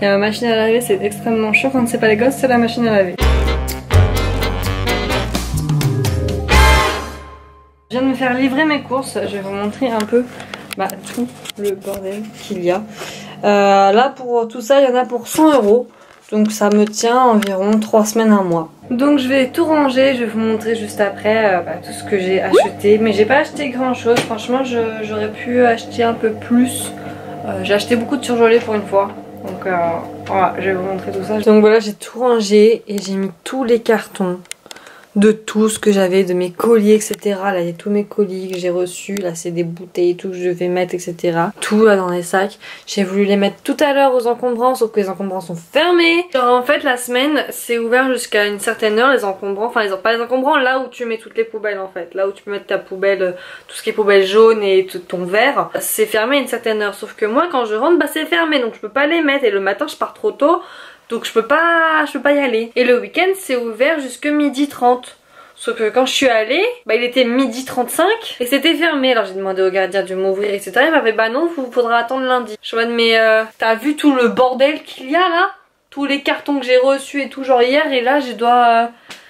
Et ma machine à laver c'est extrêmement chaud quand c'est pas les gosses, c'est la machine à laver. Je viens de me faire livrer mes courses, je vais vous montrer un peu tout le bordel qu'il y a. Là pour tout ça il y en a pour 100 €. Donc ça me tient environ 3 semaines, un mois. Donc je vais tout ranger, je vais vous montrer juste après tout ce que j'ai acheté. Mais j'ai pas acheté grand chose, franchement j'aurais pu acheter un peu plus. J'ai acheté beaucoup de surgelés pour une fois. Donc voilà, je vais vous montrer tout ça. Donc voilà, j'ai tout rangé et j'ai mis tous les cartons de tout ce que j'avais, de mes colis, etc. Là il y a tous mes colis que j'ai reçus, là c'est des bouteilles, tout que je vais mettre, etc. Tout là dans les sacs. J'ai voulu les mettre tout à l'heure aux encombrants, sauf que les encombrants sont fermés. Genre en fait la semaine c'est ouvert jusqu'à une certaine heure, les encombrants, enfin pas les encombrants, là où tu mets toutes les poubelles en fait, là où tu peux mettre ta poubelle, tout ce qui est poubelle jaune et tout ton verre, c'est fermé à une certaine heure. Sauf que moi quand je rentre c'est fermé, donc je peux pas les mettre et le matin je pars trop tôt. Donc je peux pas y aller. Et le week-end c'est ouvert jusque 12h30. Sauf que quand je suis allée, il était 12h35 et c'était fermé. Alors j'ai demandé au gardien de m'ouvrir, etc. Il m'a fait bah non, faudra attendre lundi. Je me dis mais t'as vu tout le bordel qu'il y a là? Tous les cartons que j'ai reçus et tout genre hier, et là je dois...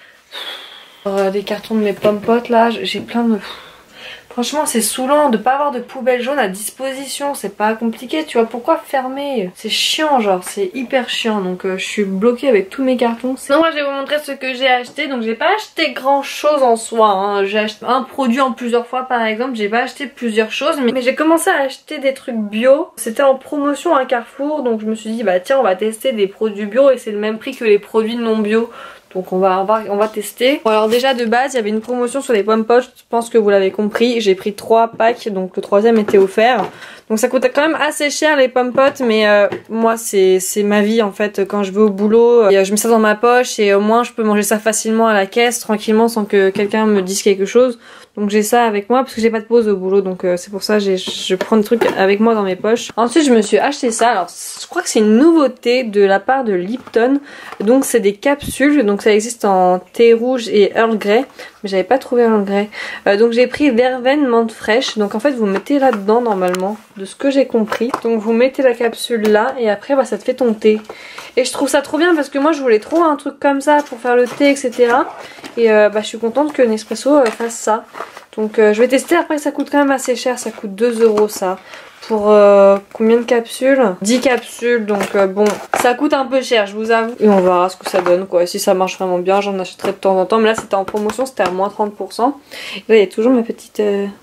les cartons de mes pommes potes là, j'ai plein de... Franchement c'est saoulant de pas avoir de poubelle jaune à disposition, c'est pas compliqué, tu vois, pourquoi fermer? C'est chiant, genre c'est hyper chiant, donc je suis bloquée avec tous mes cartons. Donc moi je vais vous montrer ce que j'ai acheté, donc j'ai pas acheté grand chose en soi, hein. J'ai acheté un produit en plusieurs fois par exemple, j'ai pas acheté plusieurs choses, mais j'ai commencé à acheter des trucs bio, c'était en promotion à Carrefour, donc je me suis dit bah tiens on va tester des produits bio et c'est le même prix que les produits non bio. Donc on va tester. Bon alors déjà de base il y avait une promotion sur les pommes potes, je pense que vous l'avez compris. J'ai pris 3 packs, donc le 3e était offert. Donc ça coûtait quand même assez cher les pommes potes, mais moi c'est ma vie en fait. Quand je vais au boulot, je mets ça dans ma poche et au moins je peux manger ça facilement à la caisse, tranquillement, sans que quelqu'un me dise quelque chose. Donc j'ai ça avec moi parce que j'ai pas de pause au boulot, donc c'est pour ça je prends des trucs avec moi dans mes poches. Ensuite je me suis acheté ça, alors je crois que c'est une nouveauté de la part de Lipton. Donc c'est des capsules, donc ça existe en thé rouge et Earl Grey, mais j'avais pas trouvé Earl Grey. Donc j'ai pris verveine menthe fraîche, donc en fait vous mettez là dedans normalement, de ce que j'ai compris. Donc vous mettez la capsule là et après ça te fait ton thé. Et je trouve ça trop bien parce que moi je voulais trop un truc comme ça pour faire le thé, etc. Et je suis contente que Nespresso fasse ça. Donc je vais tester, après ça coûte quand même assez cher, ça coûte 2 € ça. Pour combien de capsules? 10 capsules, donc bon, ça coûte un peu cher, je vous avoue. Et on verra ce que ça donne quoi. Si ça marche vraiment bien, j'en achèterai de temps en temps. Mais là c'était en promotion, c'était à moins 30%. Et là il y a toujours ma petite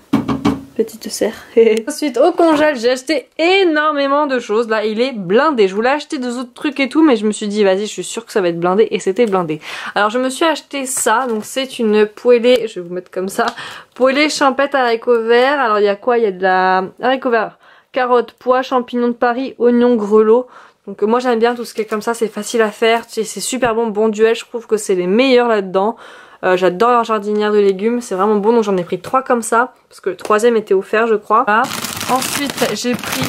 serre. Ensuite au congèle j'ai acheté énormément de choses. Là il est blindé. Je voulais acheter des autres trucs et tout, mais je me suis dit vas-y je suis sûre que ça va être blindé, et c'était blindé. Alors je me suis acheté ça, donc c'est une poêlée, je vais vous mettre comme ça, poêlée champêtre haricots verts. Alors il y a quoi? Il y a de la haricots verts, carottes, pois, champignons de Paris, oignons, grelots. Donc moi j'aime bien tout ce qui est comme ça, c'est facile à faire, c'est super bon, bon duel, je trouve que c'est les meilleurs là-dedans. J'adore leur jardinière de légumes, c'est vraiment bon, donc j'en ai pris 3 comme ça, parce que le 3e était offert je crois. Voilà. Ensuite j'ai pris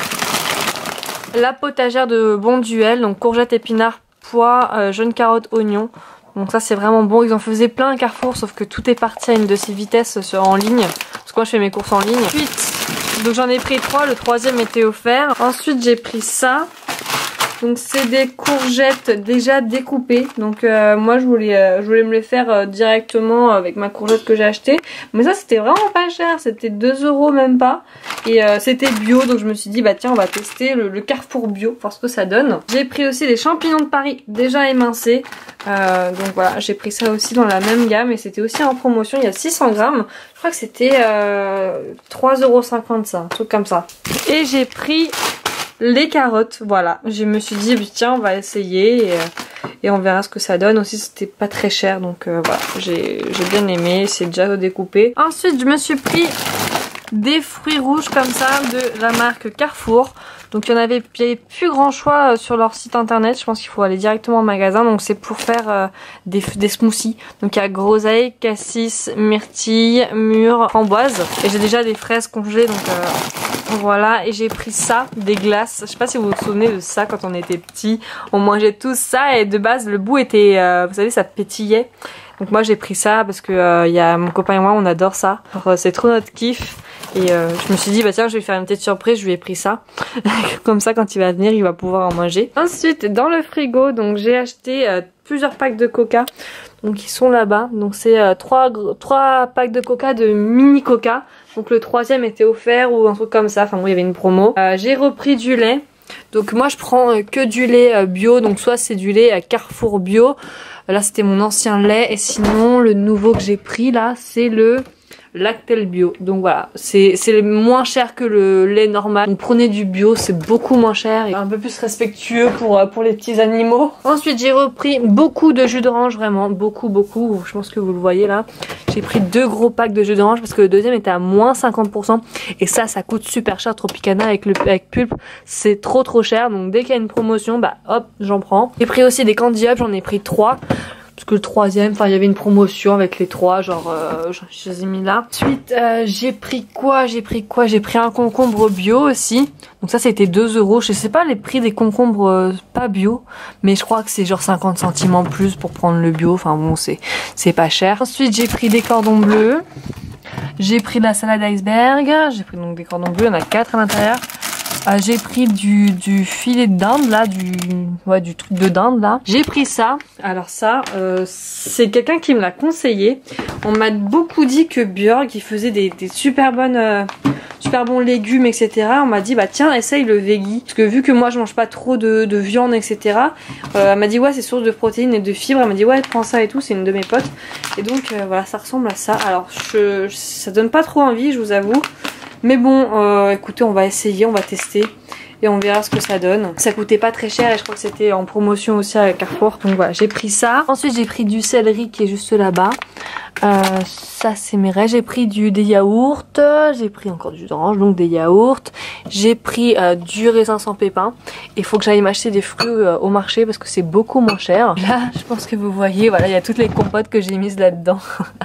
la potagère de bon duel, donc courgettes, épinards, pois, jaunes carottes, oignons. Donc ça c'est vraiment bon, ils en faisaient plein à Carrefour, sauf que tout est parti à une de ces vitesses en ligne, parce que moi je fais mes courses en ligne. Ensuite, donc j'en ai pris 3, le 3e était offert. Ensuite j'ai pris ça. Donc c'est des courgettes déjà découpées. Donc moi je voulais me les faire directement avec ma courgette que j'ai achetée. Mais ça c'était vraiment pas cher, c'était 2 € même pas. Et c'était bio, donc je me suis dit bah tiens on va tester le Carrefour bio, voir ce que ça donne. J'ai pris aussi les champignons de Paris déjà émincés. Donc voilà, j'ai pris ça aussi dans la même gamme et c'était aussi en promotion, il y a 600 grammes. Je crois que c'était 3,50 € ça, un truc comme ça. Et j'ai pris les carottes, voilà. Je me suis dit tiens on va essayer et on verra ce que ça donne. Aussi c'était pas très cher, donc voilà, j'ai bien aimé, c'est déjà découpé. Ensuite je me suis pris des fruits rouges comme ça de la marque Carrefour. Donc il y avait plus grand choix sur leur site internet, je pense qu'il faut aller directement au magasin. Donc c'est pour faire des smoothies. Donc il y a groseille, cassis, myrtille, mûre, framboise. Et j'ai déjà des fraises congelées, donc voilà. Et j'ai pris ça, des glaces. Je sais pas si vous vous souvenez de ça quand on était petits. On mangeait tous ça et de base le bout était, vous savez, ça pétillait. Donc moi j'ai pris ça parce que y a mon copain et moi on adore ça. C'est trop notre kiff. Et je me suis dit bah tiens je vais faire une petite surprise, je lui ai pris ça. Comme ça quand il va venir il va pouvoir en manger. Ensuite dans le frigo donc j'ai acheté plusieurs packs de coca. Donc ils sont là-bas. Donc c'est 3 packs de coca de mini coca. Donc le troisième était offert ou un truc comme ça. Enfin bon il y avait une promo. J'ai repris du lait. Donc moi je prends que du lait bio. Donc soit c'est du lait Carrefour bio. Là c'était mon ancien lait. Et sinon le nouveau que j'ai pris là c'est le Lactel bio. Donc voilà, c'est moins cher que le lait normal. Donc prenez du bio, c'est beaucoup moins cher et un peu plus respectueux pour les petits animaux. Ensuite j'ai repris beaucoup de jus d'orange, vraiment beaucoup. Je pense que vous le voyez là. J'ai pris 2 gros packs de jus d'orange parce que le deuxième était à moins 50%. Et ça coûte super cher. Tropicana avec pulpe, c'est trop cher. Donc dès qu'il y a une promotion, bah hop, j'en prends. J'ai pris aussi des Candy Up, j'en ai pris 3. Parce que le troisième, enfin il y avait une promotion avec les 3, genre je les ai mis là. Ensuite j'ai pris quoi? J'ai pris un concombre bio aussi. Donc ça c'était 2 €. Je sais pas les prix des concombres pas bio, mais je crois que c'est genre 50 centimes en plus pour prendre le bio. Enfin bon c'est pas cher. Ensuite j'ai pris des cordons bleus. J'ai pris de la salade iceberg. J'ai pris donc des cordons bleus, il y en a 4 à l'intérieur. J'ai pris du filet de dinde là, du truc de dinde là. J'ai pris ça. Alors ça, c'est quelqu'un qui me l'a conseillé. On m'a beaucoup dit que Björg il faisait des super bons légumes etc. On m'a dit bah tiens essaye le veggie. Parce que vu que moi je mange pas trop de viande etc. Elle m'a dit ouais c'est source de protéines et de fibres. Elle m'a dit ouais prends ça et tout, c'est une de mes potes. Et donc voilà ça ressemble à ça. Alors ça donne pas trop envie je vous avoue. Mais bon, écoutez, on va essayer, on va tester et on verra ce que ça donne. Ça coûtait pas très cher et je crois que c'était en promotion aussi à Carrefour. Donc voilà, j'ai pris ça. Ensuite, j'ai pris du céleri qui est juste là-bas. Ça, c'est mes restes. J'ai pris des yaourts. J'ai pris encore du jus d'orange, donc des yaourts. J'ai pris du raisin sans pépins. Il faut que j'aille m'acheter des fruits au marché parce que c'est beaucoup moins cher. Là, je pense que vous voyez, voilà, il y a toutes les compotes que j'ai mises là-dedans.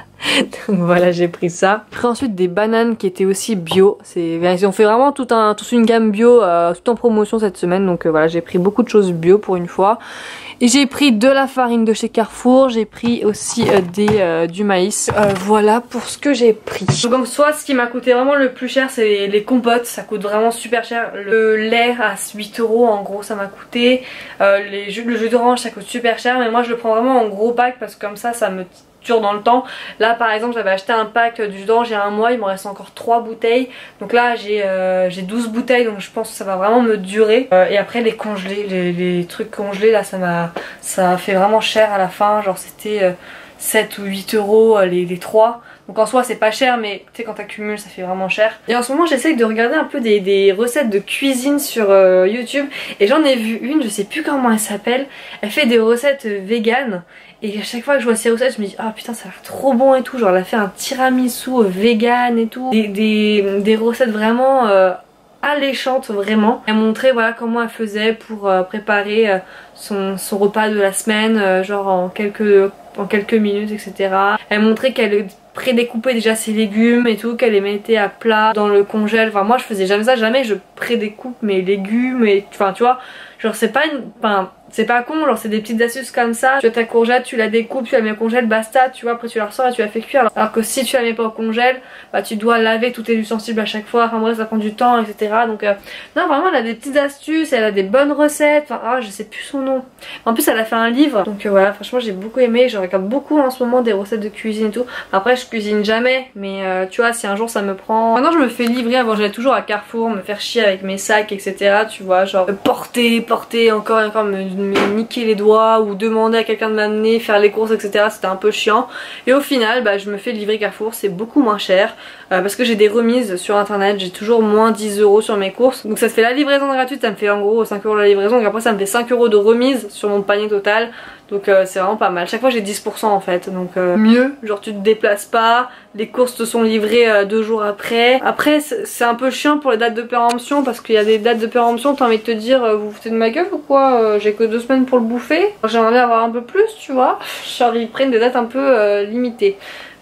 Donc voilà j'ai pris ça. J'ai pris ensuite des bananes qui étaient aussi bio. Ils ont fait vraiment toute une gamme bio tout en promotion cette semaine. Donc voilà j'ai pris beaucoup de choses bio pour une fois. Et j'ai pris de la farine de chez Carrefour. J'ai pris aussi du maïs. Voilà pour ce que j'ai pris. Donc en soi ce qui m'a coûté vraiment le plus cher c'est les compotes. Ça coûte vraiment super cher. Le lait à 8 € en gros ça m'a coûté. Le jus d'orange ça coûte super cher. Mais moi je le prends vraiment en gros pack parce que comme ça me dure dans le temps. Là par exemple j'avais acheté un pack du jus d'orange il y a un mois, il m'en reste encore 3 bouteilles. Donc là j'ai 12 bouteilles donc je pense que ça va vraiment me durer. Et après les congelés, les trucs congelés là ça a fait vraiment cher à la fin. Genre c'était 7 ou 8 € les 3. Donc en soi c'est pas cher mais tu sais quand t'accumules ça fait vraiment cher. Et en ce moment j'essaye de regarder un peu des recettes de cuisine sur YouTube. Et j'en ai vu une, je sais plus comment elle s'appelle. Elle fait des recettes véganes. Et à chaque fois que je vois ces recettes je me dis ah putain ça a l'air trop bon et tout. Genre elle a fait un tiramisu vegan et tout. Des recettes vraiment alléchantes vraiment. Elle montrait voilà comment elle faisait pour préparer son repas de la semaine genre en quelques minutes etc. Elle montrait qu'elle prédécoupait déjà ses légumes et tout, qu'elle les mettait à plat dans le congèle. Enfin moi je faisais jamais ça, jamais je prédécoupe mes légumes et enfin tu vois genre c'est pas c'est pas con, genre c'est des petites astuces comme ça. Tu as ta courgette, tu la découpes, tu la mets au congèle, basta, tu vois, après tu la ressors et tu la fais cuire. Alors que si tu la mets pas au congèle, bah tu dois laver tous tes ustensiles à chaque fois, enfin bref ça prend du temps etc. Donc non vraiment elle a des petites astuces, elle a des bonnes recettes, enfin je sais plus son nom. En plus elle a fait un livre, donc voilà franchement j'ai beaucoup aimé, je regarde beaucoup en ce moment des recettes de cuisine et tout. Après je cuisine jamais, mais tu vois si un jour ça me prend... Maintenant je me fais livrer, avant j'allais toujours à Carrefour me faire chier avec mes sacs etc. Tu vois genre porter encore et encore me niquer les doigts ou demander à quelqu'un de m'amener, faire les courses etc. C'était un peu chiant. Et au final bah, je me fais livrer Carrefour, c'est beaucoup moins cher parce que j'ai des remises sur internet, j'ai toujours moins 10 € sur mes courses. Donc ça te fait la livraison gratuite, ça me fait en gros 5 € la livraison, donc après ça me fait 5 € de remise sur mon panier total. Donc c'est vraiment pas mal. Chaque fois j'ai 10% en fait. Donc mieux, genre tu te déplaces pas, les courses te sont livrées 2 jours après. Après c'est un peu chiant pour les dates de péremption parce qu'il y a des dates de péremption, t'as envie de te dire vous vous foutez de ma gueule ou quoi, j'ai que 2 semaines pour le bouffer. J'aimerais bien avoir un peu plus tu vois. Genre ils prennent des dates un peu limitées.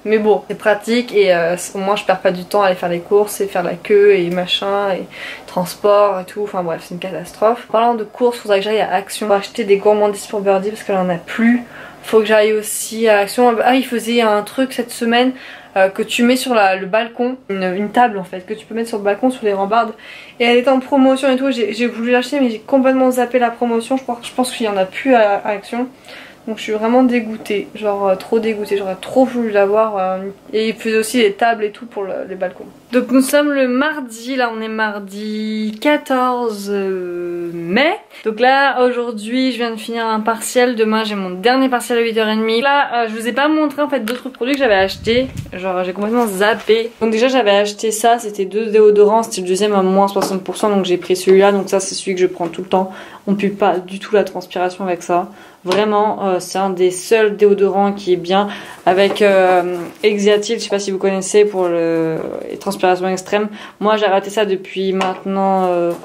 Mais bon, c'est pratique et au moins je perds pas du temps à aller faire les courses et faire la queue et machin et transport et tout. Enfin bref, c'est une catastrophe. En parlant de courses, faudrait que j'aille à Action pour acheter des gourmandises pour Birdie parce qu'elle en a plus. Faut que j'aille aussi à Action. Ah, il faisait un truc cette semaine que tu mets sur le balcon, une table en fait, que tu peux mettre sur le balcon sur les rambardes. Et elle était en promotion et tout. J'ai voulu l'acheter mais j'ai complètement zappé la promotion. Je pense qu'il y en a plus à Action. Donc je suis vraiment dégoûtée, genre trop dégoûtée, j'aurais trop voulu l'avoir. Et il faisait aussi les tables et tout pour les balcons. Donc nous sommes le mardi, là on est mardi 14 mai. Donc là aujourd'hui je viens de finir un partiel, demain j'ai mon dernier partiel à 8h30. Là je vous ai pas montré en fait d'autres produits que j'avais acheté, genre j'ai complètement zappé. Donc déjà j'avais acheté ça, c'était 2 déodorants, c'était le deuxième à moins 60%, donc j'ai pris celui-là. Donc ça c'est celui que je prends tout le temps, on pue pas du tout la transpiration avec ça. Vraiment c'est un des seuls déodorants qui est bien avec Exiatil, je sais pas si vous connaissez pour les transpirations extrêmes. Moi j'ai arrêté ça depuis maintenant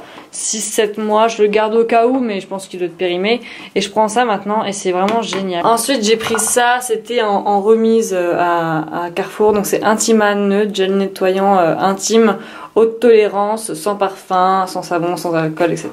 6-7 mois, je le garde au cas où mais je pense qu'il doit être périmé. Et je prends ça maintenant et c'est vraiment génial. Ensuite j'ai pris ça, c'était en remise à Carrefour, donc c'est Intima Neutre, gel nettoyant intime, haute tolérance, sans parfum, sans savon, sans alcool, etc.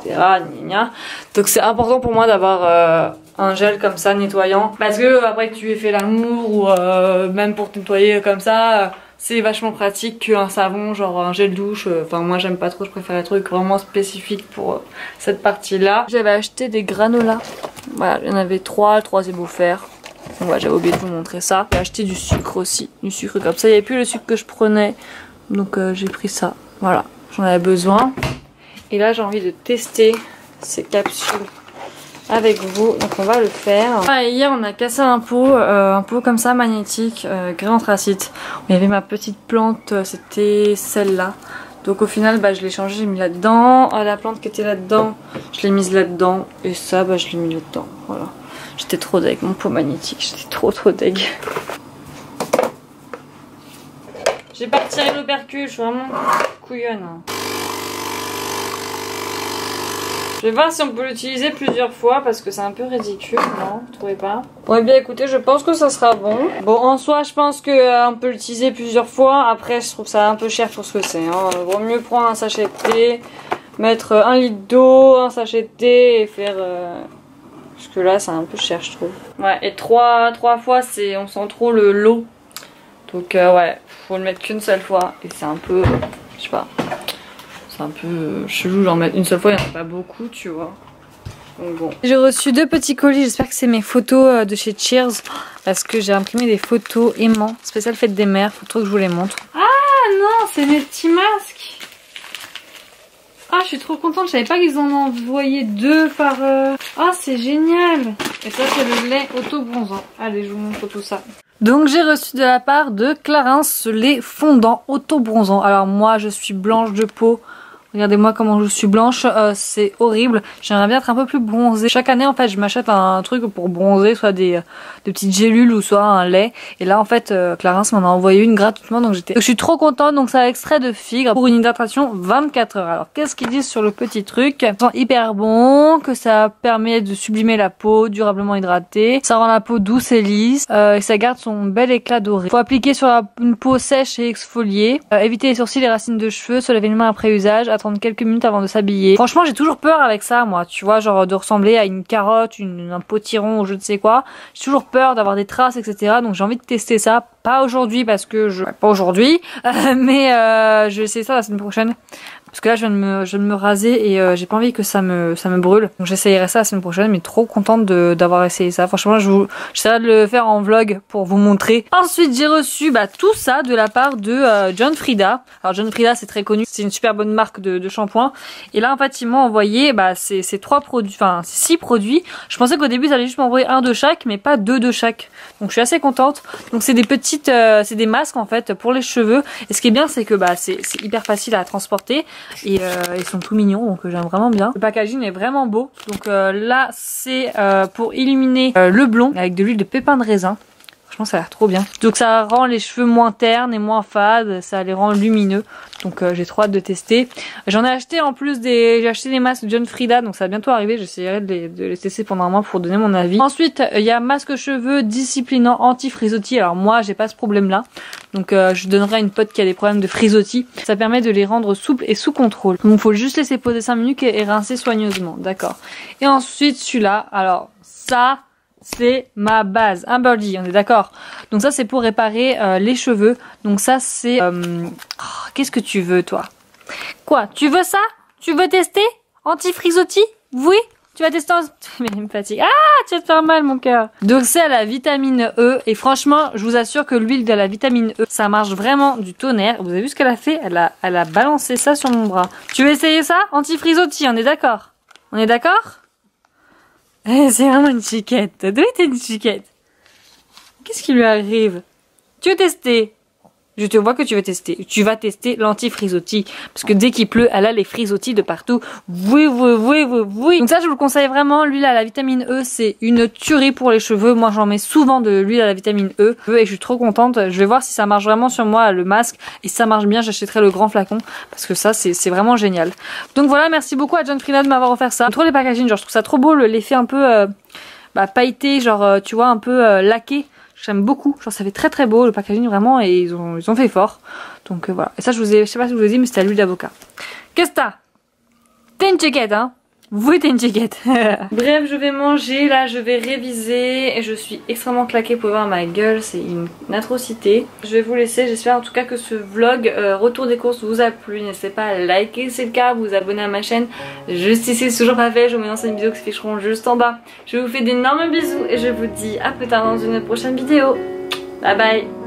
Donc c'est important pour moi d'avoir un gel comme ça nettoyant parce que après que tu aies fait l'amour ou même pour te nettoyer comme ça c'est vachement pratique qu'un savon genre un gel douche. Enfin moi j'aime pas trop, je préfère les trucs vraiment spécifiques pour cette partie là. J'avais acheté des granolas, voilà il y en avait 3, le troisième offert. Donc voilà, j'avais oublié de vous montrer ça. J'ai acheté du sucre aussi, du sucre comme ça, il n'y avait plus le sucre que je prenais donc j'ai pris ça, voilà j'en avais besoin. Et là j'ai envie de tester ces capsules avec vous, donc on va le faire. Ah, hier on a cassé un pot comme ça magnétique, gris anthracite. Il y avait ma petite plante, c'était celle-là. Donc au final bah, je l'ai changé, j'ai mis là-dedans. La plante qui était là-dedans, je l'ai mise là-dedans. Et ça bah, je l'ai mis là-dedans, voilà. J'étais trop deg, mon pot magnétique, j'étais trop deg. J'ai pas retiré l'opercule, je suis vraiment couillonne. Je vais voir si on peut l'utiliser plusieurs fois parce que c'est un peu ridicule, non? Vous trouvez pas? Bon, eh bien écoutez, je pense que ça sera bon. Bon, en soi, je pense qu'on peut l'utiliser plusieurs fois. Après, je trouve ça un peu cher pour ce que c'est. Hein. Vaut mieux prendre un sachet de thé, mettre 1 litre d'eau, un sachet de thé et faire... Parce que là, c'est un peu cher, je trouve. Ouais, et trois fois, on sent trop l'eau. Donc ouais, faut le mettre qu'une seule fois. Et c'est un peu... je sais pas... C'est un peu chelou, genre mettre une seule fois, il n'y en a pas beaucoup, tu vois. Donc bon. J'ai reçu 2 petits colis, j'espère que c'est mes photos de chez Cheers. Parce que j'ai imprimé des photos aimants, spécial fête des mères, faut trop que je vous les montre. Ah non, c'est mes petits masques. Ah, je suis trop contente, je savais pas qu'ils en envoyaient 2 par... Ah, c'est génial. Et ça, c'est le lait auto-bronzant. Allez, je vous montre tout ça. Donc j'ai reçu de la part de Clarins ce lait fondant auto-bronzant. Alors moi, je suis blanche de peau. Regardez-moi comment je suis blanche, c'est horrible. J'aimerais bien être un peu plus bronzée. Chaque année en fait je m'achète un truc pour bronzer, soit des petites gélules ou soit un lait. Et là en fait Clarins m'en a envoyé une gratuitement, donc je suis trop contente. Donc c'est un extrait de figue pour une hydratation 24 heures. Alors qu'est-ce qu'ils disent sur le petit truc? Ça sent hyper bon, que ça permet de sublimer la peau, durablement hydratée. Ça rend la peau douce et lisse, et ça garde son bel éclat doré. Faut appliquer sur une peau sèche et exfoliée. Éviter les sourcils et les racines de cheveux, se laver les mains après usage. Attendre quelques minutes avant de s'habiller. Franchement j'ai toujours peur avec ça moi, tu vois, genre de ressembler à une carotte, un potiron ou je ne sais quoi. J'ai toujours peur d'avoir des traces etc. Donc j'ai envie de tester ça. Pas aujourd'hui parce que pas aujourd'hui, mais je vais essayer ça la semaine prochaine. Parce que là je viens de me raser et j'ai pas envie que ça me brûle. Donc j'essayerai ça la semaine prochaine, mais trop contente d'avoir essayé ça. Franchement j'essaierai de le faire en vlog pour vous montrer. Ensuite j'ai reçu tout ça de la part de John Frieda. Alors John Frieda c'est très connu, c'est une super bonne marque de shampoing. Et là en fait ils m'ont envoyé ces 3 produits, enfin 6 produits. Je pensais qu'au début ils allaient juste m'envoyer 1 de chaque, mais pas 2 de chaque. Donc je suis assez contente. Donc c'est des petites, c'est des masques en fait pour les cheveux. Et ce qui est bien c'est que c'est hyper facile à transporter. Et ils sont tout mignons, donc j'aime vraiment bien. Le packaging est vraiment beau. Donc là c'est pour illuminer le blond avec de l'huile de pépin de raisin. Franchement ça a l'air trop bien. Donc ça rend les cheveux moins ternes et moins fades, ça les rend lumineux. Donc j'ai trop hâte de tester. J'en ai acheté en plus j'ai acheté des masques John Frieda, donc ça va bientôt arriver. J'essaierai de les tester pendant un mois pour donner mon avis. Ensuite il y a masque cheveux disciplinant anti-frisottis. Alors moi j'ai pas ce problème là, donc je donnerai à une pote qui a des problèmes de frisottis. Ça permet de les rendre souples et sous contrôle. Donc faut juste laisser poser 5 minutes et rincer soigneusement, d'accord. Et ensuite celui-là, alors ça c'est ma base, un birdie, on est d'accord. Donc ça c'est pour réparer les cheveux. Donc ça c'est... qu'est-ce que tu veux toi? Quoi? Tu veux ça? Tu veux tester? Anti-frisottis? Oui? Tu vas tester mais il me fatigue. Ah, tu vas te faire mal mon cœur. Donc c'est à la vitamine E. Et franchement, je vous assure que l'huile de la vitamine E, ça marche vraiment du tonnerre. Vous avez vu ce qu'elle a fait? Elle a balancé ça sur mon bras. Tu veux essayer ça? Anti-frisottis, on est d'accord? On est d'accord? C'est vraiment une chiquette. D'où était une chiquette? Qu'est-ce qui lui arrive? Tu veux tester? Je te vois que tu veux tester. Tu vas tester l'anti-frisottis. Parce que dès qu'il pleut, elle a les frisottis de partout. Oui. Donc ça, je vous le conseille vraiment. L'huile à la vitamine E, c'est une tuerie pour les cheveux. Moi, j'en mets souvent de l'huile à la vitamine E. Et je suis trop contente. Je vais voir si ça marche vraiment sur moi, le masque. Et si ça marche bien, j'achèterai le grand flacon. Parce que ça, c'est vraiment génial. Donc voilà, merci beaucoup à John Frieda de m'avoir offert ça. Trop les packaging, genre, je trouve ça trop beau. L'effet un peu pailleté, genre, tu vois, un peu laqué. J'aime beaucoup, genre ça fait très très beau le packaging vraiment et ils ont fait fort. Donc voilà. Et ça je sais pas si je vous ai dit mais c'était à l'huile d'avocat. Qu'est-ce que t'as? T'es une chiquette hein? Oui t'es une chiquette. Bref je vais manger, là je vais réviser et je suis extrêmement claquée pour voir ma gueule, c'est une atrocité. Je vais vous laisser, j'espère en tout cas que ce vlog retour des courses vous a plu. N'hésitez pas à liker si c'est le cas, vous abonner à ma chaîne. Juste ici c'est toujours pas fait, je vous mets dans une vidéo qui s'afficheront juste en bas. Je vous fais d'énormes bisous et je vous dis à plus tard dans une prochaine vidéo. Bye bye.